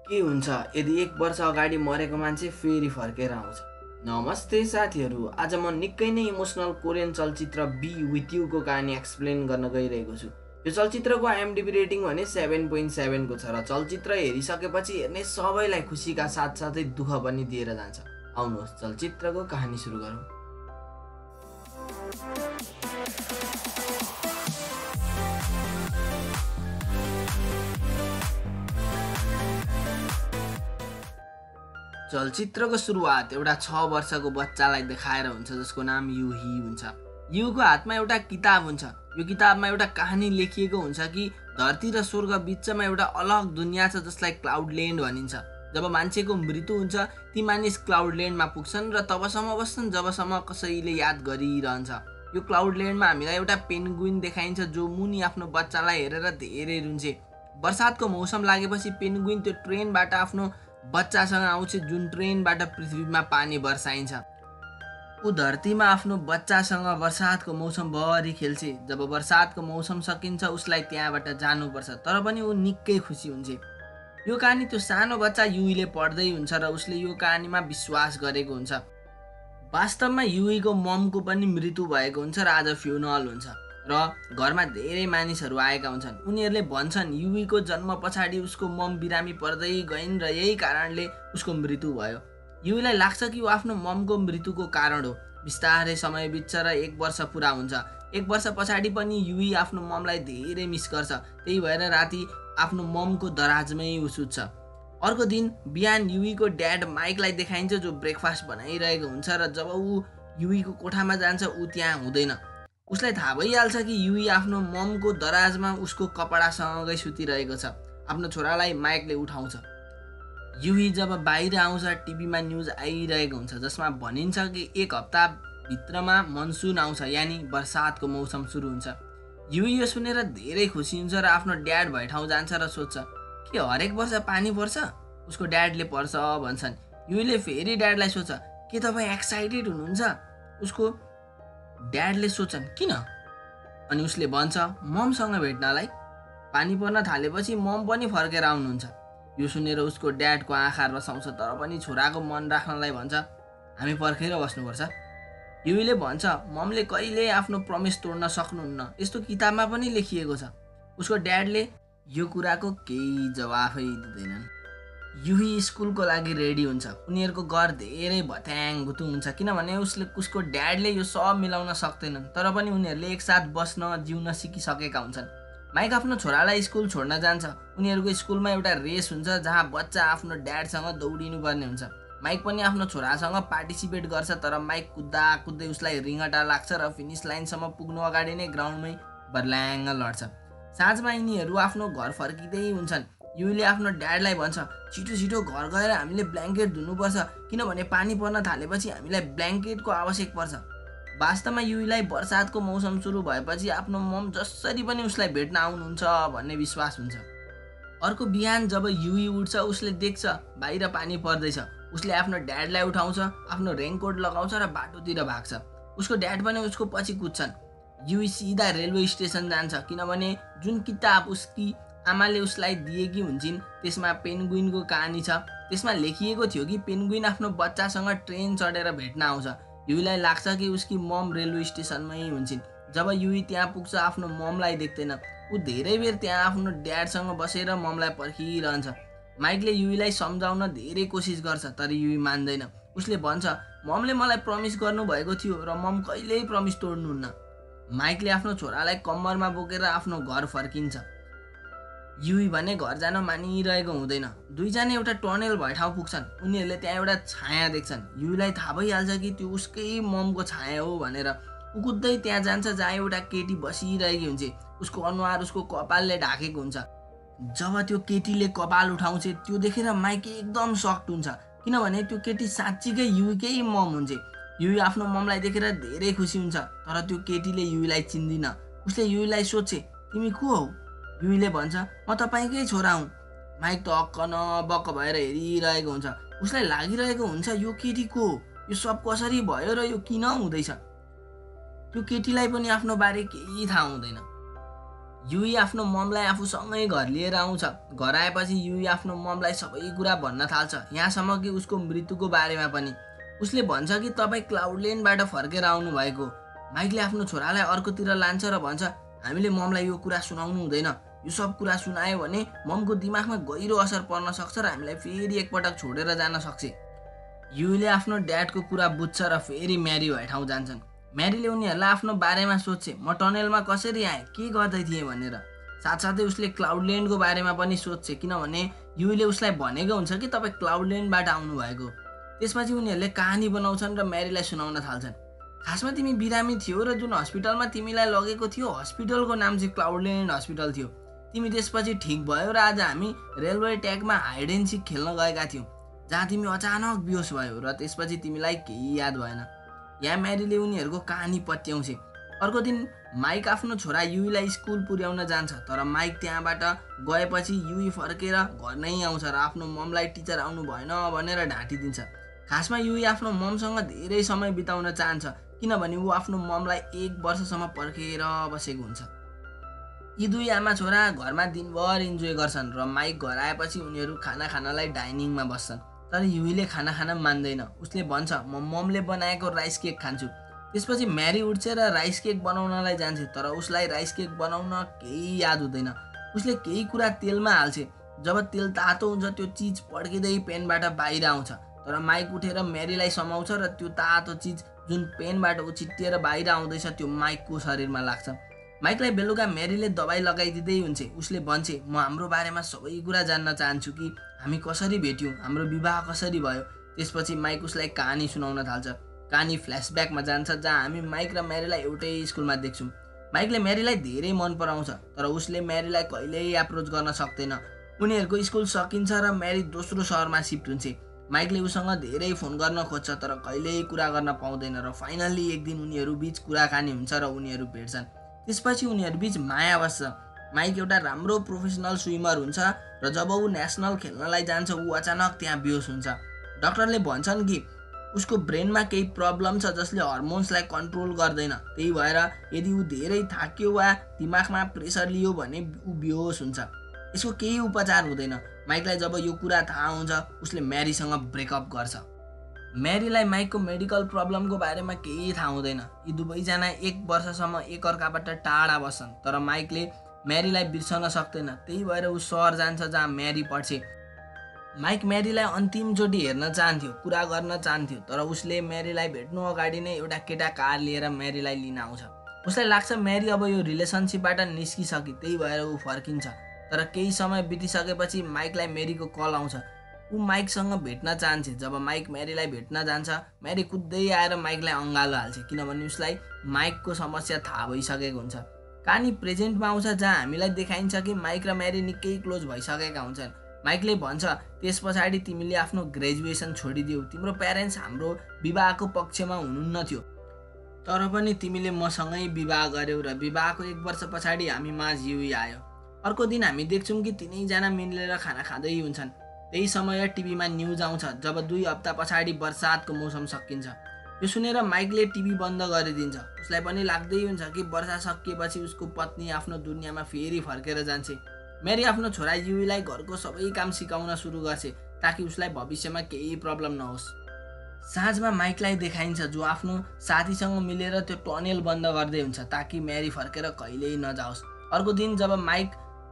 के हुन्छ यदि 1 वर्ष अगाडि मरेको मान्छे फेरि फर्केर आउँछ? नमस्ते साथीहरू, आज म निकै नै इमोसनल कोरियन चलचित्र बी विथ युको कहानी एक्सप्लेन गर्न गइरहेको छु। यो चलचित्रको आइएमडिबी रेटिङ भने 7.7 को छ र चलचित्र हेरिसकेपछि हेर्ने सबैलाई खुसीका साथसाथै दुःख पनि दिएर जान्छ। आउनुहोस् चलचित्रको कहानी सुरु गरौँ। चलचित्रको सुरुवात एउटा 6 वर्षको बच्चालाई देखाएर हुन्छ जसको नाम युही हुन्छ। युको हातमा एउटा किताब हुन्छ। यो किताबमा एउटा कहानी लेखिएको हुन्छ कि धरती र स्वर्ग बिचमा एउटा अलग दुनियाँ छ जसलाई क्लाउडल्यान्ड भनिन्छ। जब मान्छेको मृत्यु हुन्छ ती मानिस क्लाउडल्यान्डमा पुग्छन् र तबसम्म बस्छन् जबसम्म कसैले याद गरिरहन्छ। यो क्लाउडल्यान्डमा हामीलाई एउटा पेन्गुइन देखाइन्छ जो मुनि आफ्नो बच्चालाई हेरेर धेरै रुन्छे। बर्सातको मौसम लागेपछि पेन्गुइन त्यो ट्रेनबाट आफ्नो बच्चासँग आउँछ जुन ट्रेनबाट पृथ्वीमा पानी बर्साइन्छ। ऊ धरतीमा आफ्नो बच्चासँग बर्सातको मौसमभरि खेल्छे। जब बर्सातको मौसम सकिन्छ उसलाई त्यहाँबाट जानुपर्छ, तर पनि ऊ निकै खुसी हुन्छ। यो कहानी त्यो सानो बच्चा युईले पढ्दै हुन्छ र उसले यो कहानीमा विश्वास गरेको हुन्छ। वास्तवमा युईको ममको पनि मृत्यु भएको हुन्छ र आज फ्युनल हुन्छ र घरमा धेरै मानिसहरू आएका हुन्छन्। उनीहरूले भन्छन् युईको जन्म पछाडि उसको मम बिरामी पर्दै गइन् र यही कारणले उसको मृत्यु भयो। युईलाई लाग्छ कि ऊ आफ्नो ममको मृत्युको कारण हो। बिस्तारै समय बित्छ र 1 वर्ष पुरा हुन्छ। 1 वर्ष पछाडि पनि युई आफ्नो ममलाई धेरै मिस गर्छ। त्यही भएर राति आफ्नो ममको दराजमै ऊ सुत्छ। अर्को दिन बिहान युईको ड्याड माइकलाई देखाइन्छ जो ब्रेकफास्ट बनाइरहेको हुन्छ र जब ऊ युईको कोठामा जान्छ ऊ त्यहाँ हुँदैन। उसलाई थाहा भइहाल्छ कि युई आफ्नो ममको दराजमा उसको कपडासँगै सुतिरहेको छ। आफ्नो छोरालाई माइकले उठाउँछ। युई जब बाहिर आउँछ टिभीमा न्युज आइरहेको हुन्छ जसमा भनिन्छ कि 1 हप्ताभित्रमा मनसुन आउँछ, यानि बर्सातको मौसम सुरु हुन्छ। युई यो सुनेर धेरै खुसी हुन्छ र आफ्नो ड्याड भए ठाउँ जान्छ र सोध्छ के हरेक वर्ष पानी पर्छ? उसको ड्याडले पर्छ भन्छन्। युईले फेरि ड्याडलाई सोध्छ के तपाईँ एक्साइटेड हुनुहुन्छ? उसको ड्याडले सोध्छन् किन? अनि उसले भन्छ ममसँग भेट्नलाई। पानी पर्न थालेपछि मम पनि फर्केर आउनुहुन्छ। यो सुनेर उसको ड्याडको आँखा रसाउँछ, तर पनि छोराको मन राख्नलाई भन्छ हामी पर्खेर बस्नुपर्छ। युईले भन्छ ममले कहिल्यै आफ्नो प्रमिस तोड्न सक्नुहुन्न, यस्तो किताबमा पनि लेखिएको छ। उसको ड्याडले यो कुराको केही जवाफै दिँदैनन्। युही स्कुलको लागि रेडी हुन्छ। उनीहरूको घर धेरै भत्याङभुतु हुन्छ किनभने उसको ड्याडले यो सब मिलाउन सक्दैनन्, तर पनि उनीहरूले एकसाथ बस्न जिउन सिकिसकेका हुन्छन्। माइक आफ्नो छोरालाई स्कुल छोड्न जान्छ। उनीहरूको स्कुलमा एउटा रेस हुन्छ जहाँ बच्चा आफ्नो ड्याडसँग दौडिनु पर्ने हुन्छ। माइक पनि आफ्नो छोरासँग पार्टिसिपेट गर्छ, तर माइक कुद्दा कुद्दै उसलाई रिङटा लाग्छ र फिनिस लाइनसम्म पुग्नु अगाडि नै ग्राउन्डमै बर्ल्याङ्ग लड्छ। साँझमा यिनीहरू आफ्नो घर फर्किँदै हुन्छन्। युईले आफ्नो ड्याडलाई भन्छ छिटो छिटो घर गएर हामीले ब्ल्याङ्केट धुनुपर्छ किनभने पानी पर्न थालेपछि हामीलाई ब्ल्याङ्केटको आवश्यक पर्छ। वास्तवमा युईलाई बर्सातको मौसम सुरु भएपछि आफ्नो मम जसरी पनि उसलाई भेट्न आउनुहुन्छ भन्ने विश्वास हुन्छ। अर्को बिहान जब युई उठ्छ उसले देख्छ बाहिर पानी पर्दैछ। उसले आफ्नो ड्याडलाई उठाउँछ, आफ्नो रेनकोट लगाउँछ र बाटोतिर भाग्छ। उसको ड्याड पनि उसको पछि कुद्छन्। युई सिधा रेलवे स्टेसन जान्छ किनभने जुन किताब उसकी आमाले उसलाई दिएकी हुन्छन् त्यसमा पेन्गुइनको कहानी छ। त्यसमा लेखिएको थियो कि पेन्गुइन आफ्नो बच्चासँग ट्रेन चढेर भेट्न आउँछ। युईलाई लाग्छ कि उसकी मम रेलवे स्टेसनमै हुन्छन्। जब युई त्यहाँ पुग्छ आफ्नो ममलाई देख्दैन। ऊ धेरै बेर त्यहाँ आफ्नो ड्याडसँग बसेर ममलाई पर्खिरहन्छ। माइकले युईलाई सम्झाउन धेरै कोसिस गर्छ तर युई मान्दैन। उसले भन्छ ममले मलाई प्रमिस गर्नुभएको थियो र मम कहिल्यै प्रमिस तोड्नुहुन्न। माइकले आफ्नो छोरालाई कम्मरमा बोकेर आफ्नो घर फर्किन्छ। युई भने घर जान मानिरहेको हुँदैन। दुईजना एउटा टनेल भए ठाउँ पुग्छन्। उनीहरूले त्यहाँ एउटा छाया देख्छन्। युईलाई थाहा भइहाल्छ कि त्यो उसकै ममको छाया हो भनेर। ऊ कुद्दै त्यहाँ जान्छ जहाँ एउटा केटी बसिरहेकी हुन्छ। उसको अनुहार उसको कपालले ढाकेको हुन्छ। जब त्यो केटीले कपाल उठाउँछ त्यो देखेर माइक एकदम सक्ट हुन्छ किनभने त्यो केटी साँच्चीकै युईकै मम हुन्छ। युई आफ्नो ममलाई देखेर धेरै खुसी हुन्छ, तर त्यो केटीले युईलाई चिन्दिन। उसले युईलाई सोध्छ तिमी को हौ? युईले भन्छ म तपाईँकै छोरा हुँ। माइक त अक्क न बक्क भएर हेरिरहेको हुन्छ। उसलाई लागिरहेको हुन्छ यो केटी को हो, यो सब कसरी भयो र यो किन हुँदैछ। त्यो केटीलाई पनि आफ्नो बारे केही थाहा हुँदैन। युई आफ्नो ममलाई आफूसँगै घर लिएर आउँछ। घर आएपछि युई आफ्नो ममलाई सबै कुरा भन्न थाल्छ, यहाँसम्म कि उसको मृत्युको बारेमा पनि। उसले भन्छ कि तपाईँ क्लाउडल्यान्डबाट फर्केर आउनुभएको। माइकले आफ्नो छोरालाई अर्कोतिर लान्छ र भन्छ, हामीले ममलाई यो कुरा सुनाउनु हुँदैन। यो सब कुरा सुनायो भने ममको दिमागमा गहिरो असर पर्न सक्छ र हामीलाई फेरि एकपटक छोडेर जान सक्छ। युईले आफ्नो ड्याडको कुरा बुझ्छ र फेरि म्यारी भए ठाउँ जान्छन्। म्यारीले उनीहरूलाई आफ्नो बारेमा सोध्छे, म टनेलमा कसरी आएँ, के गर्दै थिएँ भनेर। साथसाथै उसले क्लाउडल्यान्डको बारेमा पनि सोध्छे, किनभने युईले उसलाई भनेको हुन्छ कि तपाईँ क्लाउडल्यान्डबाट आउनुभएको। त्यसपछि उनीहरूले कहानी बनाउँछन् र म्यारीलाई सुनाउन थाल्छन्। खासमा तिमी बिरामी थियो र जुन हस्पिटलमा तिमीलाई लगेको थियो हस्पिटलको नाम चाहिँ क्लाउडल्यान्ड हस्पिटल थियो। तिमी त्यसपछि ठिक भयो र आज हामी रेलवे ट्र्याकमा हाइड एन्ड सिक खेल्न गएका थियौँ, जहाँ तिमी अचानक बेहोस भयो र त्यसपछि तिमीलाई केही याद भएन। यहाँ म्यारीले उनीहरूको कहानी पत्याउँछे। अर्को दिन माइक आफ्नो छोरा युईलाई स्कुल पुर्याउन जान्छ, तर माइक त्यहाँबाट गएपछि युई फर्केर घर नै आउँछ र आफ्नो ममलाई टिचर आउनु भएन भनेर ढाँटिदिन्छ। खासमा युई आफ्नो ममसँग धेरै समय बिताउन चाहन्छ, किनभने ऊ आफ्नो ममलाई 1 वर्षसम्म पर्खेर बसेको हुन्छ। यी दुई आमा छोरा घरमा दिनभर इन्जोय गर्छन् र माइक घर आएपछि उनीहरू खाना खानलाई डाइनिङमा बस्छन्। तर युईले खाना खान मान्दैन। उसले भन्छ, म ममले बनाएको राइस केक खान्छु। त्यसपछि म्यारी उठ्छ र राइस केक बनाउनलाई जान्छ, तर उसलाई राइस केक बनाउन केही याद हुँदैन। उसले केही कुरा तेलमा हाल्छ। जब तेल तातो हुन्छ त्यो चिज पड्किँदै पेनबाट बाहिर आउँछ, तर माइक उठेर म्यारीलाई समाउँछ र त्यो तातो चिज जुन पेनबाट उछिट्टिएर बाहिर आउँदैछ त्यो माइकको शरीरमा लाग्छ। माइकलाई बेलुका म्यारीले दबाई लगाइदिँदै हुन्छ। उसले भन्छ, म हाम्रो बारेमा सबै कुरा जान्न चाहन्छु कि हामी कसरी भेट्यौँ, हाम्रो विवाह कसरी भयो। त्यसपछि माइक उसलाई कहानी सुनाउन थाल्छ। कहानी फ्ल्यासब्याकमा जान्छ, जहाँ हामी माइक र म्यारीलाई एउटै स्कुलमा देख्छौँ। माइकले म्यारीलाई धेरै मन पराउँछ, तर उसले म्यारीलाई कहिल्यै एप्रोच गर्न सक्दैन। उनीहरूको स्कुल सकिन्छ र म्यारी दोस्रो सहरमा सिफ्ट हुन्छ। माइकले उसँग धेरै फोन गर्न खोज्छ, तर कहिल्यै कुरा गर्न पाउँदैन र फाइनल्ली एक दिन उनीहरू बीच कुराकानी हुन्छ र उनीहरू भेट्छन्। त्यसपछि उनीहरू बीच माया बस्छ। माइक एउटा राम्रो प्रोफेसनल स्विमर हुन्छ र जब ऊ नेसनल खेल्नलाई जान्छ ऊ अचानक त्यहाँ बेहोस हुन्छ। डाक्टरले भन्छन् कि उसको ब्रेनमा केही प्रब्लम छ जसले हर्मोन्सलाई कन्ट्रोल गर्दैन। त्यही भएर यदि ऊ धेरै थाक्यो वा दिमागमा प्रेसर लियो भने ऊ बेहोस हुन्छ। यसको केही उपचार हुँदैन। माइकलाई जब यो कुरा थाहा हुन्छ उसले म्यारीसँग ब्रेकअप गर्छ। म्यारीलाई माइकको मेडिकल प्रब्लमको बारेमा केही थाहा हुँदैन। यी दुवैजना 1 वर्षसम्म एकअर्काबाट टाढा बस्छन्, तर माइकले म्यारीलाई बिर्सन सक्दैन। त्यही भएर ऊ सहर जान्छ जहाँ म्यारी पढ्छ। माइक म्यारीलाई अन्तिमचोटि हेर्न चाहन्थ्यो, कुरा गर्न चाहन्थ्यो, तर उसले म्यारीलाई भेट्नु अगाडि नै एउटा केटा कार लिएर म्यारीलाई लिन आउँछ। उसलाई लाग्छ म्यारी अब यो रिलेसनसिपबाट निस्किसकी, त्यही भएर ऊ फर्किन्छ। तर केही समय बितिसकेपछि माइकलाई म्यारीको कल आउँछ। ऊ माइकसँग भेट्न चाहन्छ। जब माइक म्यारीलाई भेट्न जान्छ, म्यारी कुद्दै आएर माइकलाई अँगालो हाल्छ, किनभने उसलाई माइकको समस्या थाहा भइसकेको हुन्छ। कहानी प्रेजेन्टमा आउँछ, जहाँ हामीलाई देखाइन्छ कि माइक र म्यारी निकै क्लोज भइसकेका हुन्छन्। माइकले भन्छ, त्यस पछाडि तिमीले आफ्नो ग्रेजुएसन छोडिदियौ, तिम्रो प्यारेन्ट्स हाम्रो विवाहको पक्षमा हुनुहुन्न थियो, तर पनि तिमीले मसँगै विवाह गर्यौ र विवाहको 1 वर्ष पछाडि हामी माझ युई आयो। अर्को दिन हामी देख्छौँ कि तिनैजना मिलेर खाना खाँदै हुन्छन्। त्यही समय टिभीमा न्युज आउँछ जब 2 हप्ता पछाडि बर्सातको मौसम सकिन्छ। यो सुनेर माइकले टिभी बन्द गरिदिन्छ। उसलाई पनि लाग्दै हुन्छ कि वर्षा सकिएपछि उसको पत्नी आफ्नो दुनियाँमा फेरि फर्केर जान्छ। म्यारी आफ्नो छोरा युईलाई घरको सबै काम सिकाउन सुरु गर्छ ताकि उसलाई भविष्यमा केही प्रब्लम नहोस्। साँझमा माइकलाई देखाइन्छ जो आफ्नो साथीसँग मिलेर त्यो टनेल बन्द गर्दै हुन्छ ताकि म्यारी फर्केर कहिल्यै नजाओस्। अर्को दिन जब माइक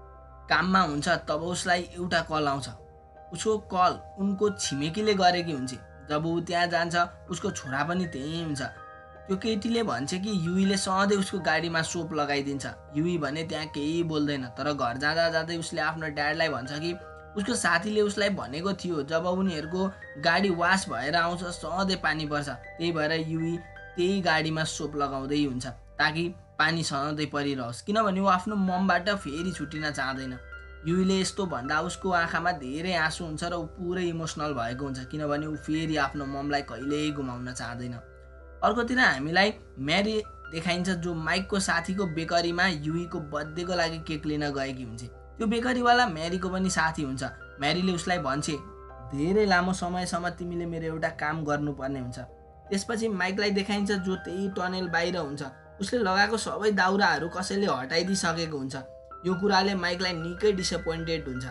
काममा हुन्छ तब उसलाई एउटा कल आउँछ। उसको कल उनको छिमेकीले गरेकी हुन्छ। जब ऊ त्यहाँ जान्छ उसको छोरा पनि त्यहीँ हुन्छ। त्यो केटीले भन्छ कि युईले सधैँ उसको गाडीमा सोप लगाइदिन्छ। युई भने त्यहाँ केही बोल्दैन, तर घर जाँदा जाँदै उसले आफ्नो ड्याडलाई भन्छ कि उसको साथीले उसलाई भनेको थियो जब उनीहरूको गाडी वास भएर आउँछ सधैँ पानी पर्छ। त्यही भएर युई त्यही गाडीमा सोप लगाउँदै हुन्छ ताकि पानी सधैँ परिरहोस्, किनभने ऊ आफ्नो ममबाट फेरि छुटिन चाहँदैन। युईले यस्तो भन्दा उसको आँखामा धेरै आँसु हुन्छ र ऊ पुरै इमोसनल भएको हुन्छ, किनभने ऊ फेरि आफ्नो ममलाई कहिल्यै गुमाउन चाहँदैन। अर्कोतिर हामीलाई म्यारी देखाइन्छ जो माइकको साथीको बेकरीमा युईको बर्थडेको लागि केक लिन गएकी हुन्छ। त्यो बेकरीवाला म्यारीको पनि साथी हुन्छ। म्यारीले उसलाई भन्छ, धेरै लामो समयसम्म तिमीले मेरो एउटा काम गर्नुपर्ने हुन्छ। त्यसपछि माइकलाई देखाइन्छ जो त्यही टनेल बाहिर हुन्छ। उसले लगाएको सबै दाउराहरू कसैले हटाइदिइसकेको हुन्छ। यो कुराले माइकलाई निकै डिसपोइन्टेड हुन्छ।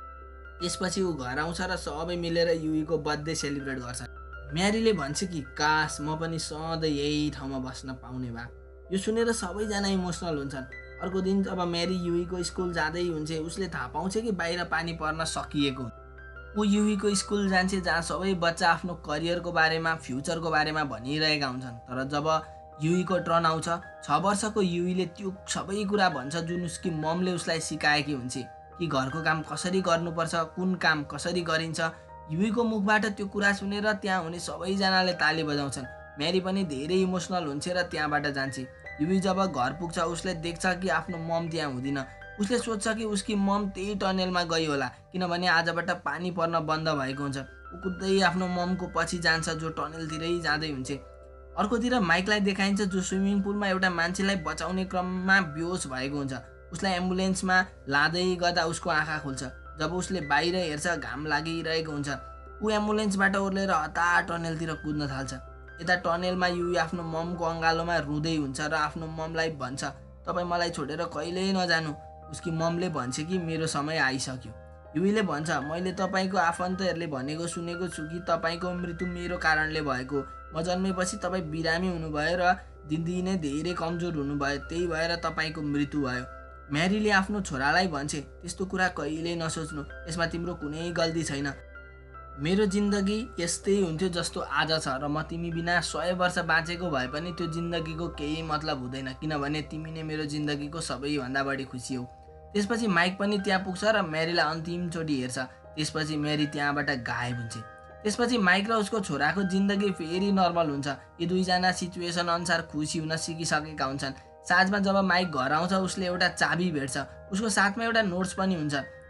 त्यसपछि ऊ घर आउँछ र सबै मिलेर युईको बर्थडे सेलिब्रेट गर्छ। म्यारीले भन्छ कि काश म पनि सधैँ यही ठाउँमा बस्न पाउने भए। यो सुनेर सबैजना इमोसनल हुन्छन्। अर्को दिन जब म्यारी युईको स्कुल जाँदै हुन्छ उसले थाहा पाउँछ कि बाहिर पानी पर्न सकिएको। ऊ युईको स्कुल जान्छ जहाँ सबै बच्चा आफ्नो करियरको बारेमा फ्युचरको बारेमा भनिरहेका हुन्छन्। तर जब युईको टर्न आउँछ 6 वर्षको युईले त्यो सबै कुरा भन्छ जुन उसकी ममले उसलाई सिकाएकी हुन्छ कि घरको काम कसरी गर्नुपर्छ, कुन काम कसरी गरिन्छ। युईको मुखबाट त्यो कुरा सुनेर त्यहाँ हुने सबैजनाले ताली बजाउँछन्। म्यारी पनि धेरै इमोसनल हुन्छ र त्यहाँबाट जान्छ। युई जब घर पुग्छ उसले देख्छ कि आफ्नो मम त्यहाँ हुँदिन। उसले सोच्छ कि उसकी मम त्यही टनेलमा गई होला किनभने आजबाट पानी पर्न बन्द भएको हुन्छ। ऊ कुद्दै आफ्नो ममको पछि जान्छ जो टनेलतिरै जाँदै हुन्छ। अर्कोतिर माइकलाई देखाइन्छ जो स्विमिङ पुलमा एउटा मान्छेलाई बचाउने क्रममा बेहोस भएको हुन्छ। उसलाई एम्बुलेन्समा लाँदै गर्दा उसको आँखा खुल्छ। जब उसले बाहिर हेर्छ घाम लागिरहेको हुन्छ। ऊ एम्बुलेन्सबाट ओर्लेर हतार टनेलतिर कुद्न थाल्छ। यता टनेलमा युई आफ्नो ममको अँगालोमा रुँदै हुन्छ र आफ्नो ममलाई भन्छ तपाईँ मलाई छोडेर कहिल्यै नजानु। उसकी ममले भन्छ कि मेरो समय आइसक्यो। युईले भन्छ मैले तपाईँको आफन्तहरूले भनेको सुनेको छु कि तपाईँको मृत्यु मेरो कारणले भएको। म जन्मेपछि तपाईँ बिरामी हुनुभयो र दिनदिनै धेरै कमजोर हुनुभयो, त्यही भएर तपाईँको मृत्यु भयो। म्यारीले आफ्नो छोरालाई भन्छे त्यस्तो कुरा कहिल्यै नसोच्नु, यसमा तिम्रो कुनै गल्ती छैन। मेरो जिन्दगी यस्तै हुन्थ्यो जस्तो आज छ र म तिमी बिना 100 वर्ष बाँचेको भए पनि त्यो जिन्दगीको केही मतलब हुँदैन किनभने तिमी नै मेरो जिन्दगीको सबैभन्दा बढी खुसी हो। त्यसपछि माइक पनि त्यहाँ पुग्छ र म्यारीलाई अन्तिमचोटि हेर्छ। त्यसपछि म्यारी त्यहाँबाट गायब हुन्छ। त्यसपछि माइक र उसको छोराको जिन्दगी फेरि नर्मल हुन्छ। यी दुईजना सिचुएसन अनुसार खुसी हुन सिकिसकेका हुन्छन्। साँझमा जब माइक घर आउँछ उसले एउटा चाबी भेट्छ। उसको साथमा एउटा नोट्स पनि हुन्छ।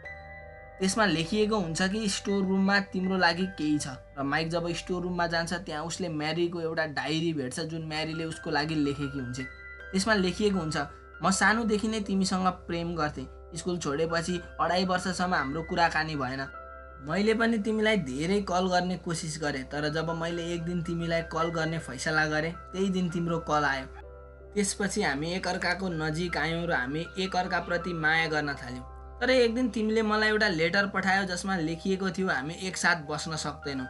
त्यसमा लेखिएको हुन्छ कि स्टोर रुममा तिम्रो लागि केही छ र माइक जब स्टोर रुममा जान्छ त्यहाँ उसले म्यारीको एउटा डायरी भेट्छ जुन म्यारीले उसको लागि लेखेकी हुन्छ। त्यसमा लेखिएको हुन्छ म सानोदेखि नै तिमीसँग प्रेम गर्थेँ। स्कुल छोडेपछि 2.5 वर्षसम्म हाम्रो कुराकानी भएन। मैले पनि तिमीलाई धेरै कल गर्ने कोसिस गरेँ तर जब मैले एक दिन तिमीलाई कल गर्ने फैसला गरेँ त्यही दिन तिम्रो कल आयो। त्यसपछि हामी एकअर्काको नजिक आयौँ र हामी एकअर्काप्रति माया गर्न थाल्यौँ। तर एक दिन तिमीले मलाई एउटा लेटर पठायो जसमा लेखिएको थियो हामी एकसाथ बस्न सक्दैनौँ।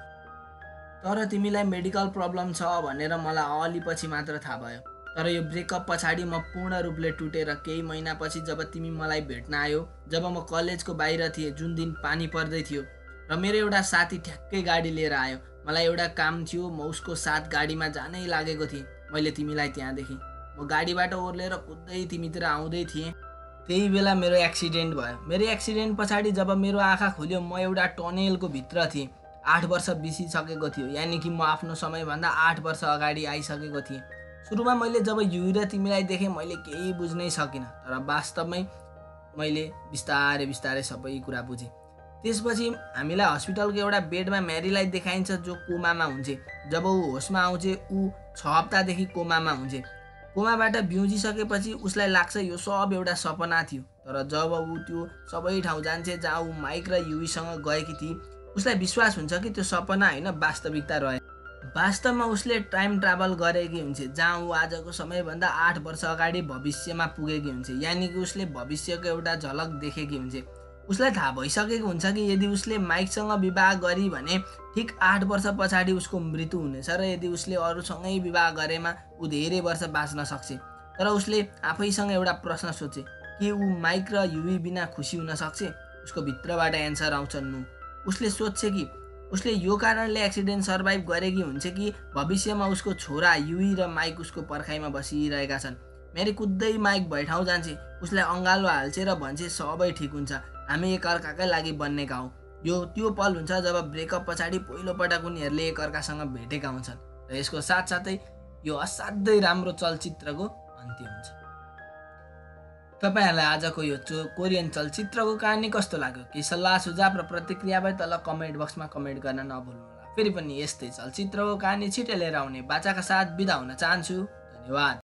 तर तिमीलाई मेडिकल प्रब्लम छ भनेर मलाई अलि पछि मात्र थाहा भयो। तर यो ब्रेकअप पछाडि म पूर्ण रूपले टुटेर केही महिनापछि जब तिमी मलाई भेट्न आयो, जब म कलेजको बाहिर थिएँ जुन दिन पानी पर्दै थियो र मेरो एउटा साथी ठ्याक्कै गाडी लिएर आयो। मलाई एउटा काम थियो, म उसको साथ गाडीमा जानै लागेको थिएँ। मैले तिमीलाई त्यहाँ देखेँ। म गाडीबाट ओर्लेर कुद्दै तिमीतिर आउँदै थिएँ। त्यही बेला मेरो एक्सिडेन्ट भयो। मेरो एक्सिडेन्ट पछाडि जब मेरो आँखा खुल्यो म एउटा टनेलको भित्र थिएँ। 8 वर्ष बिसिसकेको थियो, यानि कि म आफ्नो समयभन्दा 8 वर्ष अगाडि आइसकेको थिएँ। सुरुमा मैले जब युई र तिमीलाई देखेँ मैले केही बुझ्नै सकिनँ तर वास्तवमै मैले बिस्तारै बिस्तारै सबै कुरा बुझेँ। त्यसपछि हामीलाई हस्पिटलको एउटा बेडमा म्यारीलाई देखाइन्छ जो कोमामा हुन्छ। जब ऊ होसमा आउँछ ऊ 6 हप्तादेखि कोमामा हुन्छ। कोमाबाट बिउजिसकेपछि उसलाई लाग्छ यो सब एउटा सपना थियो। तर जब ऊ त्यो सबै ठाउँ जान्छ जहाँ ऊ माइक र युईसँग गएकी थिए उसलाई विश्वास हुन्छ कि त्यो सपना होइन वास्तविकता रहे। वास्तवमा उसले टाइम ट्राभल गरेकी हुन्छ जहाँ ऊ आजको समयभन्दा 8 वर्ष अगाडि भविष्यमा पुगेकी हुन्छ, यानि कि उसले भविष्यको एउटा झलक देखेकी हुन्छ। उसलाई थाहा भइसकेको हुन्छ कि यदि उसले माइकसँग विवाह गरी भने ठिक 8 वर्ष पछाडि उसको मृत्यु हुनेछ र यदि उसले अरूसँगै विवाह गरेमा ऊ धेरै वर्ष बाँच्न सक्छ। तर उसले आफैसँग एउटा प्रश्न सोचे कि ऊ माइक र युई बिना खुसी हुन सक्छ। उसको भित्रबाट एन्सर आउँछ नो। उसले सोध्छ कि उसले यो कारणले एक्सिडेन्ट सर्भाइभ गरेकी हुन्छ कि भविष्यमा उसको छोरा युई र माइक उसको पर्खाइमा बसिरहेका छन्। म्यारी कुद्दै माइक भए ठाउँ जान्छे, उसलाई अँगालो हाल्छे र भन्छे सबै ठिक हुन्छ, हामी एकअर्काकै लागि बन्नेका हौँ। यो त्यो पल हुन्छ जब ब्रेकअप पछाडि पहिलोपटक उनीहरूले एकअर्कासँग भेटेका हुन्छन् र यसको साथसाथै यो असाध्यै राम्रो चलचित्रको अन्त्य हुन्छ। तपाईहरुलाई आजको यो कोरियन चलचित्रको कहानी कस्तो लाग्यो? केही सल्लाह सुझाव र प्रतिक्रिया भए तल कमेन्ट बक्समा कमेन्ट गर्न नभुल्नुहोला। फेरि पनि यस्तै चलचित्रको कहानी छिटै लिएर आउने बाचाका साथ बिदा हुन चाहन्छु। धन्यवाद।